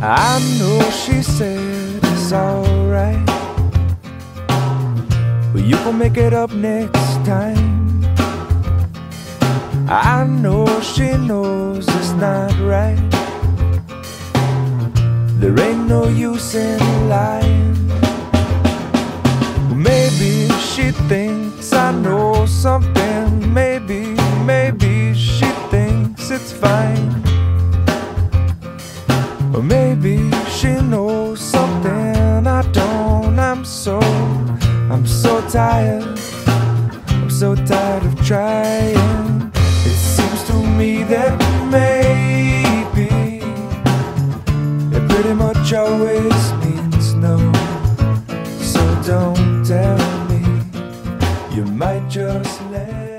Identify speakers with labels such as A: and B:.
A: I know she said it's alright, but you gon' make it up next time. I know she knows it's not right. There ain't no use in lying. Maybe she thinks I know something. Maybe she thinks it's fine. Or maybe she knows something I don't. I'm so tired. I'm so tired of trying. It seems to me that maybe it pretty much always means no. So don't tell me, you might just let